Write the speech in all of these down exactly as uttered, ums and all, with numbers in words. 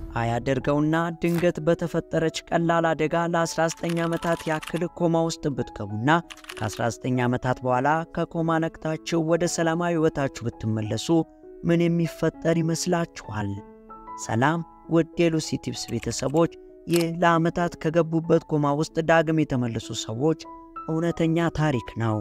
አያደርገውና ድንገት በተፈጠረች ቀላል አደጋ ለ19 ዓመታት ያክል ኮማ ውስጥ ብትገቡና ከ19 ዓመታት በኋላ ከኮማ ነቅታችሁ ወደ ሰላማዊ ሕይወታችሁ ብትመለሱ ምን የሚፈጠር ይመስላችኋል? ሰላም ውድ የሉሲ ቲፕስ ቤተሰቦች፣ ይህ ለዓመታት ከገቡበት ኮማ ውስጥ ዳግም የተመለሱ ሰዎች እውነተኛ ታሪክ ነው።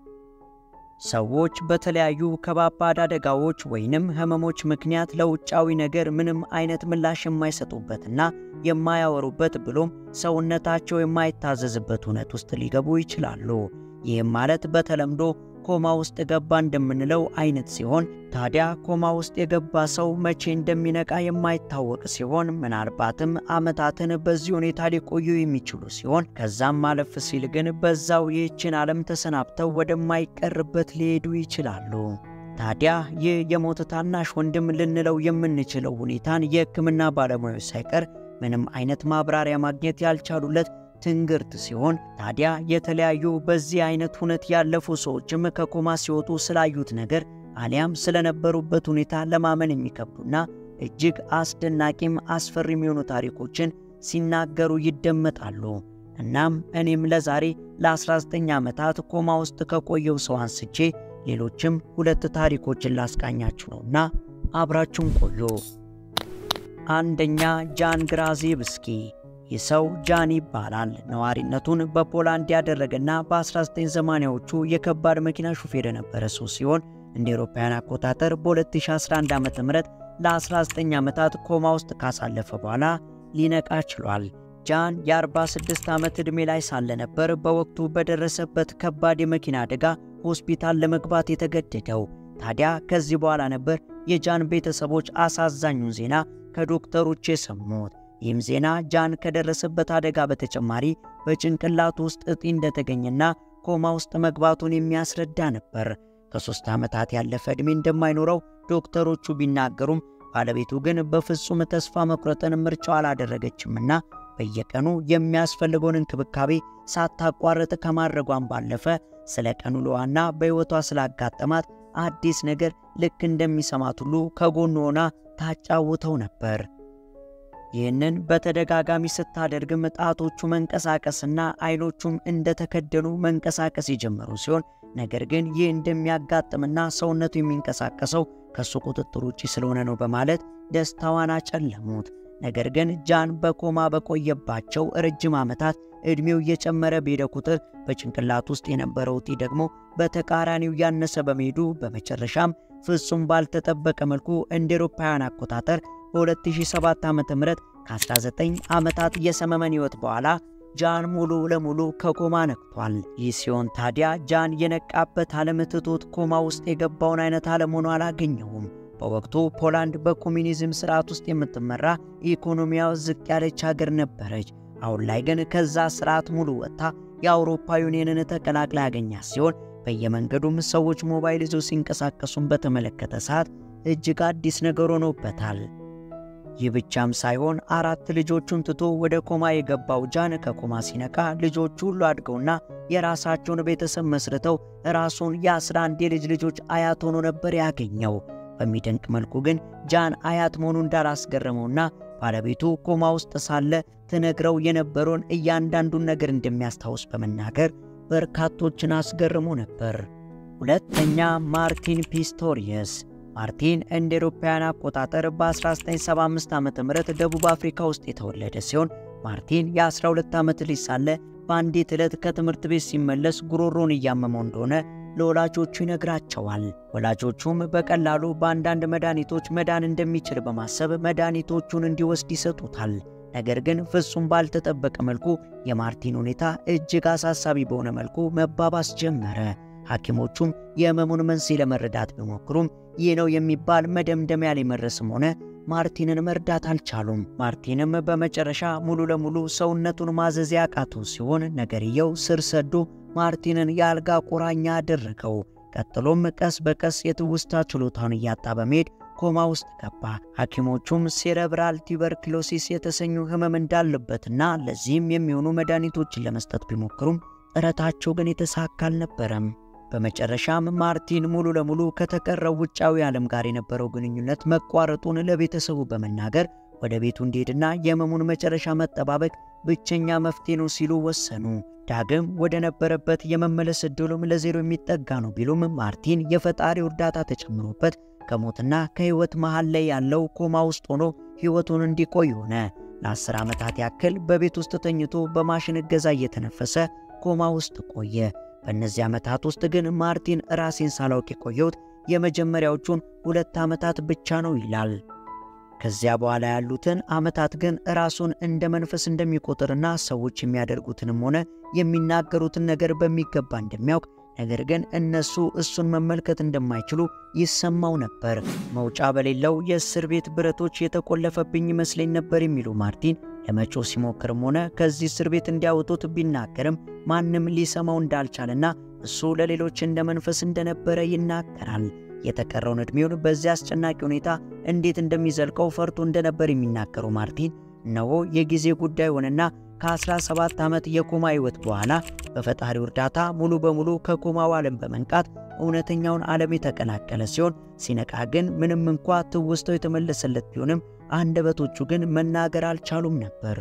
ሰዎች በተለያዩ ከባባድ አደጋዎች ወይንም ህመሞች ምክንያት ለውጫዊ ነገር ምንም አይነት ምላሽ የማይሰጡበትና የማያወሩበት ብሎም ሰውነታቸው የማይታዘዝበት ሁኔታ ውስጥ ሊገቡ ይችላሉ። ይህም ማለት በተለምዶ ኮማ ውስጥ ገባ እንደምንለው አይነት ሲሆን ታዲያ ኮማ ውስጥ የገባ ሰው መቼ እንደሚነቃ የማይታወቅ ሲሆን ምናልባትም ዓመታትን በዚህ ሁኔታ ሊቆዩ የሚችሉ ሲሆን ከዛም ማለፍ ሲል ግን በዛው ይህችን ዓለም ተሰናብተው ወደማይቀርበት ሊሄዱ ይችላሉ። ታዲያ ይህ የሞት ታናሽ ወንድም ልንለው የምንችለው ሁኔታን የሕክምና ባለሙያዎች ሳይቀር ምንም አይነት ማብራሪያ ማግኘት ያልቻሉለት ትንግርት ሲሆን ታዲያ የተለያዩ በዚህ አይነት ሁኔታ ያለፉ ሰዎችም ከኮማ ሲወጡ ስላዩት ነገር አሊያም ስለነበሩበት ሁኔታ ለማመን የሚከብዱና እጅግ አስደናቂም አስፈሪም የሆኑ ታሪኮችን ሲናገሩ ይደመጣሉ። እናም እኔም ለዛሬ ለ19 ዓመታት ኮማ ውስጥ ከቆየው ሰው አንስቼ ሌሎችም ሁለት ታሪኮችን ላስቃኛችሁ ነውና አብራችሁን ቆዩ። አንደኛ ጃን ግራዚብስኪ። የሰው ጃን ይባላል። ነዋሪነቱን በፖላንድ ያደረገና በ1980ዎቹ የከባድ መኪና ሹፌር የነበረ ሰው ሲሆን እንደ አውሮፓውያን አቆጣጠር በ2011 ዓመተ ምህረት ለ19 ዓመታት ኮማ ውስጥ ካሳለፈ በኋላ ሊነቃ ችሏል። ጃን የ46 ዓመት ዕድሜ ላይ ሳለ ነበር በወቅቱ በደረሰበት ከባድ የመኪና አደጋ ሆስፒታል ለመግባት የተገደደው። ታዲያ ከዚህ በኋላ ነበር የጃን ቤተሰቦች አሳዛኙን ዜና ከዶክተሮች የሰሙት። ይህም ዜና ጃን ከደረሰበት አደጋ በተጨማሪ በጭንቅላቱ ውስጥ እጢ እንደተገኘና ኮማ ውስጥ መግባቱን የሚያስረዳ ነበር። ከሶስት ዓመታት ያለፈ ዕድሜ እንደማይኖረው ዶክተሮቹ ቢናገሩም ባለቤቱ ግን በፍጹም ተስፋ መቁረጥን ምርጫው አላደረገችምና በየቀኑ የሚያስፈልገውን እንክብካቤ ሳታቋርጥ ከማድረጓን ባለፈ ስለ ቀኑ ውሎዋና በሕይወቷ ስላጋጠማት አዲስ ነገር ልክ እንደሚሰማት ሁሉ ከጎኑ ሆና ታጫውተው ነበር። ይህንን በተደጋጋሚ ስታደርግም ጣቶቹ መንቀሳቀስና አይኖቹም እንደተከደኑ መንቀሳቀስ የጀመሩ ሲሆን ነገር ግን ይህ እንደሚያጋጥምና ሰውነቱ የሚንቀሳቀሰው ከሱ ቁጥጥር ውጪ ስለሆነ ነው በማለት ደስታዋን አጨለሙት። ነገር ግን ጃን በኮማ በቆየባቸው ረጅም ዓመታት ዕድሜው እየጨመረ በሄደ ቁጥር በጭንቅላት ውስጥ የነበረው እጢ ደግሞ በተቃራኒው ያነሰ በመሄዱ በመጨረሻም ፍጹም ባልተጠበቀ መልኩ እንደ አውሮፓውያን አቆጣጠር በ2007 ዓመተ ምህረት ከ19 ዓመታት የሰመመን ሕይወት በኋላ ጃን ሙሉ ለሙሉ ከኮማ ነቅቷል። ይህ ሲሆን ታዲያ ጃን የነቃበት ዓለም ትቶት ኮማ ውስጥ የገባውን አይነት ዓለም ሆኖ አላገኘውም። በወቅቱ ፖላንድ በኮሚኒዝም ስርዓት ውስጥ የምትመራ ኢኮኖሚያው ዝቅ ያለች ሀገር ነበረች። አሁን ላይ ግን ከዛ ስርዓት ሙሉ ወጥታ የአውሮፓ ዩኒየንን ተቀላቅላ ያገኛት ሲሆን በየመንገዱም ሰዎች ሞባይል ይዘው ሲንቀሳቀሱን በተመለከተ ሰዓት እጅግ አዲስ ነገር ሆኖበታል። ይህ ብቻም ሳይሆን አራት ልጆቹን ትቶ ወደ ኮማ የገባው ጃን ከኮማ ሲነቃ ልጆቹ ሁሉ አድገውና የራሳቸውን ቤተሰብ መስርተው ራሱን የ11 የልጅ ልጆች አያት ሆኖ ነበር ያገኘው። በሚደንቅ መልኩ ግን ጃን አያት መሆኑ እንዳላስገረመውና ባለቤቱ ኮማ ውስጥ ሳለ ተነግረው የነበረውን እያንዳንዱን ነገር እንደሚያስታውስ በመናገር በርካቶችን አስገርሞ ነበር። ሁለተኛ ማርቲን ፒስቶሪየስ። ማርቲን እንደ አውሮፓውያን አቆጣጠር በ1975 ዓመተ ምህረት ደቡብ አፍሪካ ውስጥ የተወለደ ሲሆን ማርቲን የ12 ዓመት ልጅ ሳለ በአንዲት ዕለት ከትምህርት ቤት ሲመለስ ጉሮሮን እያመመው እንደሆነ ለወላጆቹ ይነግራቸዋል። ወላጆቹም በቀላሉ በአንዳንድ መድኃኒቶች መዳን እንደሚችል በማሰብ መድኃኒቶቹን እንዲወስድ ይሰጡታል። ነገር ግን ፍጹም ባልተጠበቀ መልኩ የማርቲን ሁኔታ እጅግ አሳሳቢ በሆነ መልኩ መባባስ ጀመረ። ሐኪሞቹም የህመሙን መንስኤ ለመረዳት ቢሞክሩም ይህ ነው የሚባል መደምደሚያ ላይ መድረስም ሆነ ማርቲንን መርዳት አልቻሉም። ማርቲንም በመጨረሻ ሙሉ ለሙሉ ሰውነቱን ማዘዝ ያቃተው ሲሆን ነገርየው ስር ሰዶ ማርቲንን የአልጋ ቁራኛ አደረገው። ቀጥሎም ቀስ በቀስ የትውስታ ችሎታውን እያጣ በመሄድ ኮማ ውስጥ ገባ። ሐኪሞቹም ሴሬብራል ቱበርኩሎሲስ የተሰኙ ህመም እንዳለበትና ለዚህም የሚሆኑ መድኃኒቶችን ለመስጠት ቢሞክሩም ጥረታቸው ግን የተሳካ አልነበረም። በመጨረሻም ማርቲን ሙሉ ለሙሉ ከተቀረው ውጫዊ ዓለም ጋር የነበረው ግንኙነት መቋረጡን ለቤተሰቡ በመናገር ወደ ቤቱ እንዲሄድና የህመሙን መጨረሻ መጠባበቅ ብቸኛ መፍትሄ ነው ሲሉ ወሰኑ። ዳግም ወደ ነበረበት የመመለስ ዕድሉም ለዜሮ የሚጠጋ ነው ቢሉም ማርቲን የፈጣሪው እርዳታ ተጨምሮበት ከሞትና ከህይወት መሃል ላይ ያለው ኮማ ውስጥ ሆኖ ህይወቱን እንዲቆይ ሆነ። ለአስር ዓመታት ያክል በቤት ውስጥ ተኝቶ በማሽን እገዛ እየተነፈሰ ኮማ ውስጥ ቆየ። በእነዚህ ዓመታት ውስጥ ግን ማርቲን ራሴን ሳላውቅ የቆየሁት የመጀመሪያዎቹን ሁለት ዓመታት ብቻ ነው ይላል። ከዚያ በኋላ ያሉትን ዓመታት ግን ራሱን እንደ መንፈስ እንደሚቆጥርና ሰዎች የሚያደርጉትንም ሆነ የሚናገሩትን ነገር በሚገባ እንደሚያውቅ፣ ነገር ግን እነሱ እሱን መመልከት እንደማይችሉ ይሰማው ነበር። መውጫ በሌለው የእስር ቤት ብረቶች የተቆለፈብኝ ይመስለኝ ነበር የሚሉ ማርቲን ለመጮህ ሲሞክርም ሆነ ከዚህ እስር ቤት እንዲያወጡት ቢናገርም ማንም ሊሰማው እንዳልቻለና እሱ ለሌሎች እንደ መንፈስ እንደነበረ ይናገራል። የተቀረውን ዕድሜውን በዚህ አስጨናቂ ሁኔታ እንዴት እንደሚዘልቀው ፈርቶ እንደነበር የሚናገረው ማርቲን እነሆ የጊዜ ጉዳይ ሆነና ከ17 ዓመት የኮማ ሕይወት በኋላ በፈጣሪው እርዳታ ሙሉ በሙሉ ከኮማው ዓለም በመንቃት እውነተኛውን ዓለም የተቀላቀለ ሲሆን ሲነቃ ግን ምንም እንኳ ትውስታው የተመለሰለት ቢሆንም አንደበቶቹ ግን መናገር አልቻሉም ነበር።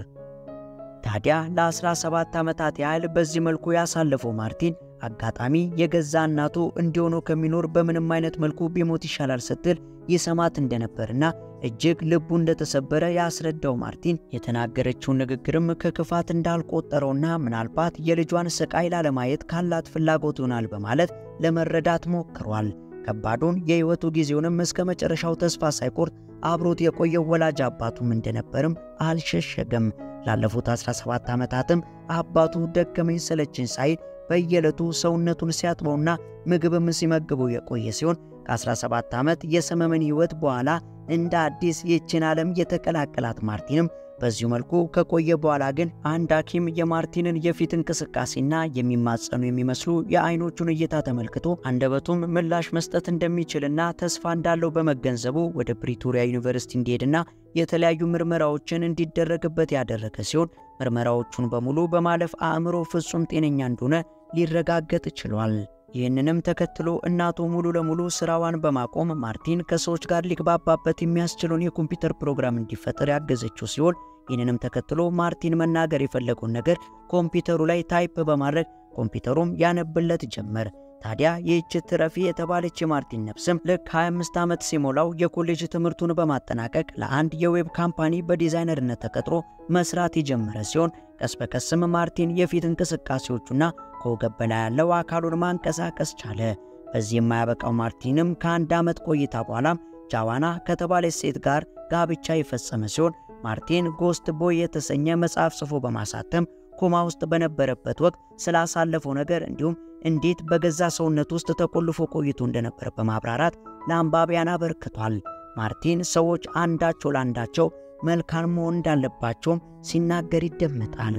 ታዲያ ለ17 ዓመታት ያህል በዚህ መልኩ ያሳለፈው ማርቲን አጋጣሚ የገዛ እናቱ እንዲሆኑ ከሚኖር በምንም አይነት መልኩ ቢሞት ይሻላል ስትል ይሰማት እንደነበርና እጅግ ልቡ እንደተሰበረ ያስረዳው ማርቲን የተናገረችውን ንግግርም ከክፋት እንዳልቆጠረውና ምናልባት የልጇን ስቃይ ላለማየት ካላት ፍላጎት ይሆናል በማለት ለመረዳት ሞክሯል። ከባዱን የህይወቱ ጊዜውንም እስከ መጨረሻው ተስፋ ሳይቆርጥ አብሮት የቆየው ወላጅ አባቱም እንደነበርም አልሸሸገም። ላለፉት 17 ዓመታትም አባቱ ደከመኝ ሰለቸኝ ሳይል በየዕለቱ ሰውነቱን ሲያጥበውና ምግብም ሲመግበው የቆየ ሲሆን ከ17 ዓመት የሰመመን ህይወት በኋላ እንደ አዲስ ይህችን ዓለም የተቀላቀላት ማርቲንም በዚሁ መልኩ ከቆየ በኋላ ግን አንድ ሐኪም የማርቲንን የፊት እንቅስቃሴና የሚማጸኑ የሚመስሉ የአይኖቹን እይታ ተመልክቶ አንደበቱም ምላሽ መስጠት እንደሚችልና ተስፋ እንዳለው በመገንዘቡ ወደ ፕሪቶሪያ ዩኒቨርሲቲ እንዲሄድና የተለያዩ ምርመራዎችን እንዲደረግበት ያደረገ ሲሆን ምርመራዎቹን በሙሉ በማለፍ አእምሮ ፍጹም ጤነኛ እንደሆነ ሊረጋገጥ ችሏል። ይህንንም ተከትሎ እናቱ ሙሉ ለሙሉ ስራዋን በማቆም ማርቲን ከሰዎች ጋር ሊግባባበት የሚያስችለውን የኮምፒውተር ፕሮግራም እንዲፈጠር ያገዘችው ሲሆን ይህንንም ተከትሎ ማርቲን መናገር የፈለገውን ነገር ኮምፒውተሩ ላይ ታይፕ በማድረግ ኮምፒውተሩም ያነብለት ጀመር። ታዲያ ይህች ትረፊ የተባለች የማርቲን ነፍስም ልክ ሃያ አምስት ዓመት ሲሞላው የኮሌጅ ትምህርቱን በማጠናቀቅ ለአንድ የዌብ ካምፓኒ በዲዛይነርነት ተቀጥሮ መስራት የጀመረ ሲሆን ቀስ በቀስም ማርቲን የፊት እንቅስቃሴዎቹና ከወገብ በላይ ያለው አካሉን ማንቀሳቀስ ቻለ። በዚህ የማያበቃው ማርቲንም ከአንድ ዓመት ቆይታ በኋላም ጃዋና ከተባለች ሴት ጋር ጋብቻ የፈጸመ ሲሆን ማርቲን ጎስት ቦይ የተሰኘ መጽሐፍ ጽፎ በማሳተም ኮማ ውስጥ በነበረበት ወቅት ስላሳለፈው ነገር እንዲሁም እንዴት በገዛ ሰውነት ውስጥ ተቆልፎ ቆይቶ እንደነበር በማብራራት ለአንባቢያን አበርክቷል። ማርቲን ሰዎች አንዳቸው ለአንዳቸው መልካም መሆን እንዳለባቸውም ሲናገር ይደመጣል።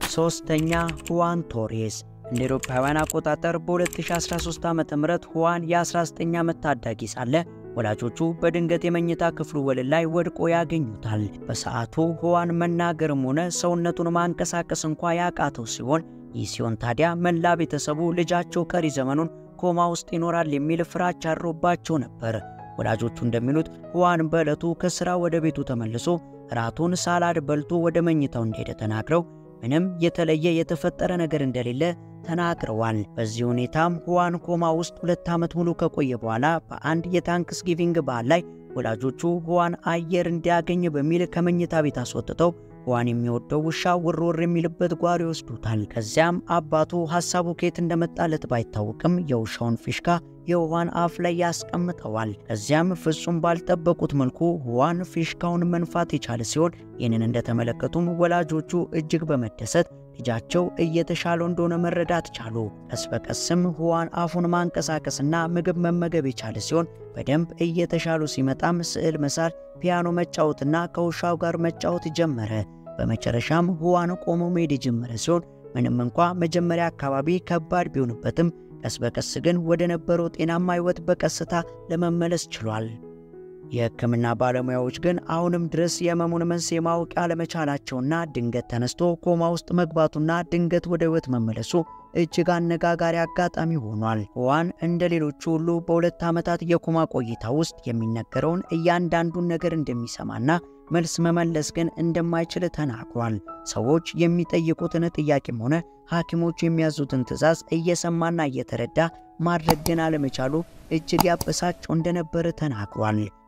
ሶስተኛ ሁዋን ቶሬስ እንደ አውሮፓውያን አቆጣጠር በ2013 ዓመተ ምህረት ሁዋን የ19 ዓመት ታዳጊ ሳለ ወላጆቹ በድንገት የመኝታ ክፍሉ ወለል ላይ ወድቆ ያገኙታል። በሰዓቱ ሁዋን መናገርም ሆነ ሰውነቱን ማንቀሳቀስ እንኳን ያቃተው ሲሆን ይህ ሲሆን ታዲያ መላ ቤተሰቡ ልጃቸው ቀሪ ዘመኑን ኮማ ውስጥ ይኖራል የሚል ፍራቻ አድሮባቸው ነበር። ወላጆቹ እንደሚሉት ሁዋን በዕለቱ ከስራ ወደ ቤቱ ተመልሶ ራቱን ሳላድ በልቶ ወደ መኝታው እንደሄደ ተናግረው ምንም የተለየ የተፈጠረ ነገር እንደሌለ ተናግረዋል። በዚህ ሁኔታም ሁዋን ኮማ ውስጥ ሁለት ዓመት ሙሉ ከቆየ በኋላ በአንድ የታንክስ ጊቪንግ በዓል ላይ ወላጆቹ ሁዋን አየር እንዲያገኝ በሚል ከመኝታ ቤት አስወጥተው ሁዋን የሚወደው ውሻ ውርውር የሚልበት ጓሮ ይወስዱታል። ከዚያም አባቱ ሐሳቡ ከየት እንደመጣለት ባይታወቅም የውሻውን ፊሽካ የሁዋን አፍ ላይ ያስቀምጠዋል። ከዚያም ፍጹም ባልጠበቁት መልኩ ሁዋን ፊሽካውን መንፋት የቻለ ሲሆን ይህንን እንደተመለከቱም ወላጆቹ እጅግ በመደሰት ልጃቸው እየተሻለው እንደሆነ መረዳት ቻሉ። ቀስ በቀስም ሁዋን አፉን ማንቀሳቀስና ምግብ መመገብ የቻለ ሲሆን በደንብ እየተሻሉ ሲመጣም ስዕል መሳል፣ ፒያኖ መጫወትና ከውሻው ጋር መጫወት ጀመረ። በመጨረሻም ሁዋን ቆሞ መሄድ ጀመረ ሲሆን ምንም እንኳ መጀመሪያ አካባቢ ከባድ ቢሆንበትም ቀስ በቀስ ግን ወደ ነበረው ጤናማ ሕይወት በቀስታ ለመመለስ ችሏል። የሕክምና ባለሙያዎች ግን አሁንም ድረስ የህመሙን መንስኤ ማወቅ ያለመቻላቸውና ድንገት ተነስቶ ኮማ ውስጥ መግባቱና ድንገት ወደ ሕይወት መመለሱ እጅግ አነጋጋሪ አጋጣሚ ሆኗል። ዋን እንደ ሌሎቹ ሁሉ በሁለት ዓመታት የኮማ ቆይታ ውስጥ የሚነገረውን እያንዳንዱን ነገር እንደሚሰማና መልስ መመለስ ግን እንደማይችል ተናግሯል። ሰዎች የሚጠይቁትን ጥያቄም ሆነ ሐኪሞች የሚያዙትን ትዕዛዝ እየሰማና እየተረዳ ማድረግ ግን አለመቻሉ እጅግ ያበሳጨው እንደነበር ተናግሯል።